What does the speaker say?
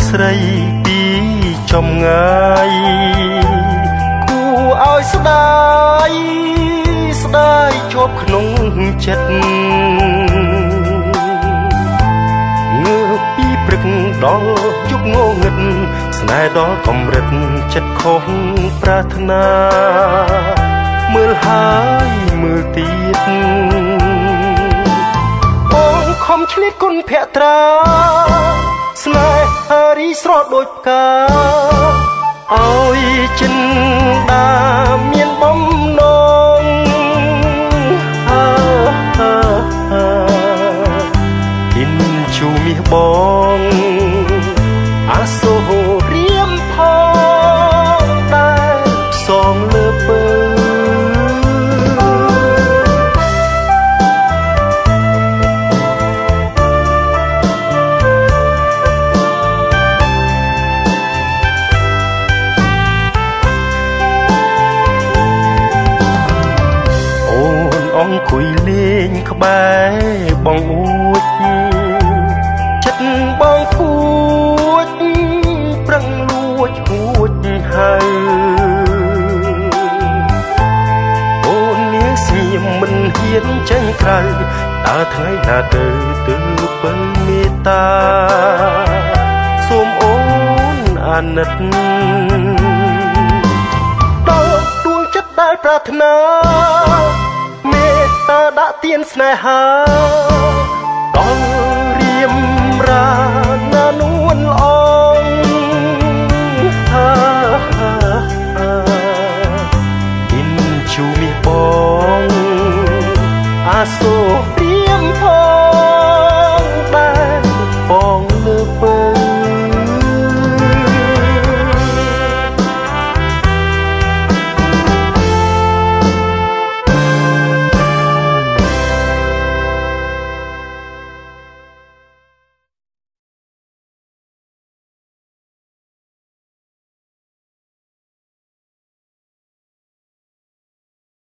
ស្រីពីចំងាយគួរឲ្យស្ដាយជាប់ក្នុងចិត្តងើបពីព្រឹកដល់ជប់ងងឹតស្នេហ៍ដល់កម្រិតចិត្តខុសប្រាថ្នាមើលហើយមើលទៀតបងខំឆ្លៀតគុណភក្ត្រាស្នេហារីស្រស់ដូចផ្កាឲ្យចិនដាមានបំណងគិនជូមាសបងអាសូររៀមផងដែលផ្សងលើពើអង្គុយលេងក្បែរបងអួចចិត្តបងគួចប្រឹងលួចហួចហើយអូននាងស្ងៀមមិនហ៊ានចេញក្រៅតើថ្ងៃណាទៅបើមេត្តាសូមអូនអាណិតដល់ដួងចិត្តដែលប្រាថ្នាមេត្តាដាក់ទានស្នេហាដល់រៀមរាណានួនល្អងគិនជូមាសបងអាសូររៀមផង